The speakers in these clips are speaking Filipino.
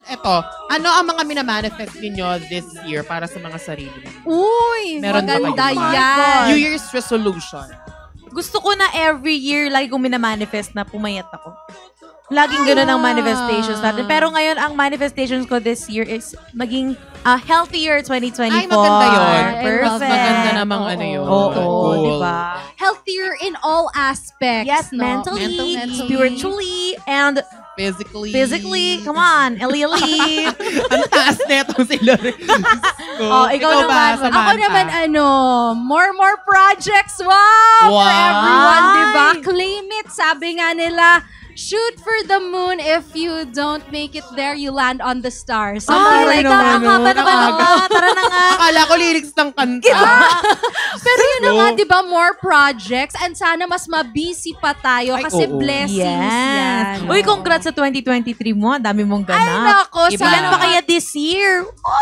eto, ano ang mga minamanifest ninyo this year para sa mga sarili? Uy, Meron ba maganda kayo? yan. New Year's resolution. Gusto ko na every year, lagi kong minamanifest na pumayat ako. Laging gano'n ang manifestations natin. Pero ngayon, ang manifestations ko this year is maging healthier 2024. Ay, maganda yun. Perfect. Maganda namang ano yun. Oo, diba? Healthier in all aspects. Yes, no? mentally, Mentally, spiritually, and physically. Come on, Eli. Ang taas na itong si Lori. Ikaw naman. Samantha? Ako naman, more projects. Wow! For everyone, diba? Claim it. Sabi nga nila, shoot for the moon. If you don't make it there, you land on the stars. Something like that. Tara na nga. Akala ko lyrics ng kanta. Pero yun na nga, di ba, more projects. And sana mas mabisi pa tayo kasi blessings yan. Uy, congrats sa 2023 mo. Ang dami mong ganap. Ay, nako. Ilan pa kaya this year?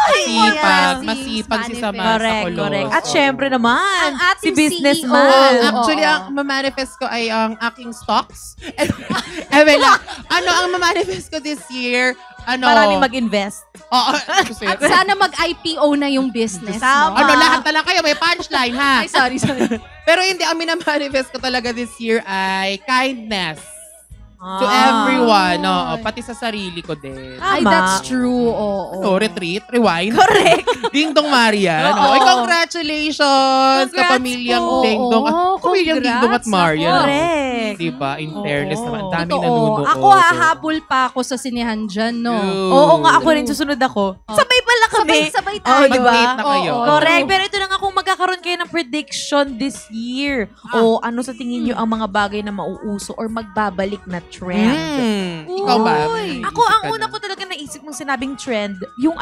Masipag si Samantha Colos. Correct. At syempre naman, Ang ating si businessman. Actually, ang mamanifest ko ay ang aking stocks. Wala. Ano ang mamanifest ko this year? Maraming mag-invest. Oo. At sana mag-IPO na yung business. Tama. No? Lahat na lang kayo. May punchline, ha? Ay, sorry. Pero hindi, ang minamanifest ko talaga this year ay kindness. To everyone. Pati sa sarili ko din. Ay, that's true. Oo. Retreat, rewind. Correct. Ding Dong Marian. Congratulations sa pamilyang Ding Dong. Pamilyang Ding Dong at Marian. Correct. Diba? In fairness naman. Daming nanunood. Ako hahabol pa ako sa sinehan dyan, no? Oo nga, ako rin. Susunod ako. Sabay pala kami. Sabay tayo. Diba? Mag-date na kayo. Correct. Pero ito na nga kung magkakaroon kayo ng prediction this year. O ano sa tingin nyo ang mga bagay na mauuso or magbabalik na trend? Ikaw ba? Ako, ang una ko talaga naisip mong sinabing trend, yung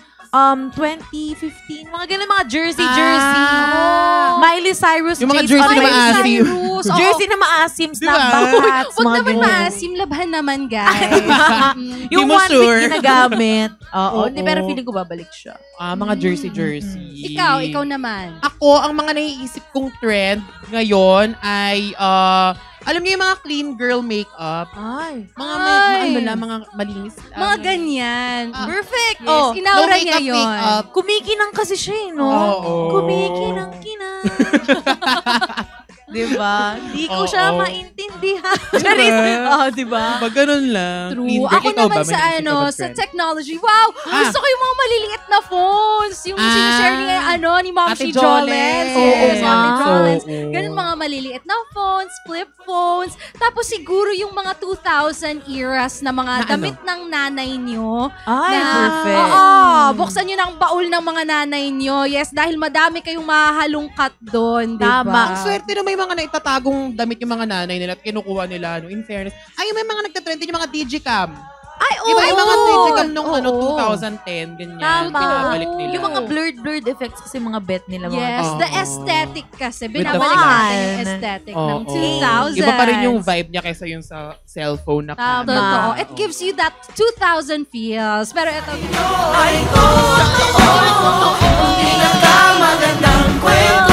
2015, mga ganun, mga jersey. Miley Cyrus, yung mga jersey na maasim. Jersey na maasim, snapback hats, Huwag mga naman ganun. maasim, labhan naman, guys. Yung Di mo 1 sure? week ginagamit. Oo, hindi, pero feeling ko babalik siya. Mga jersey. Ikaw naman. Ako, ang mga naiisip kong trend ngayon ay, alam niyo yung mga clean girl makeup? Ay. Mga malinis. Mga ganyan. Perfect. Yes, inaura niya makeup, yun. makeup. Kumikinang kasi siya, no? Oo. Kumikinang-kinang. Diba? Hindi ko siya maintindihan. Diba? Pag ganun lang. True. Clean girl. Ako Ikaw naman ba? sa May naisip ka ba sa trend? technology. Wow! Gusto ko yung mga maliliit na phones. Yung sinishare ni Mom Ate She Jolens. Oo Yes, nga. Ate Jolens. Oo. Ganun mga maliliit na phones, flip phones. Tapos siguro yung mga 2000 eras na mga damit ng nanay nyo. Ay, perfect. Oo. Buksan nyo ng baul ng mga nanay nyo. Yes, dahil madami kayong mahalungkat doon. Diba? Tama. Ang swerte na may mga naitatagong damit yung mga nanay nila at kinukuha nila, in fairness. Ay, may mga nagtatrend din yung mga digicam. Ay, oo. Diba yung mga digicam nung Oo. 2010, ganyan. Tama. Pinabalik nila. Yung mga blurred effects kasi mga bet nila. Yes, Mga the aesthetic kasi. With the Binabalik fun. natin yung aesthetic ng 2000. Iba pa rin yung vibe niya kaysa yung sa cellphone na Tama. Totoo. It gives you that 2000 feels. Pero ito, Ay, ito, ang pinakamagandang kwento.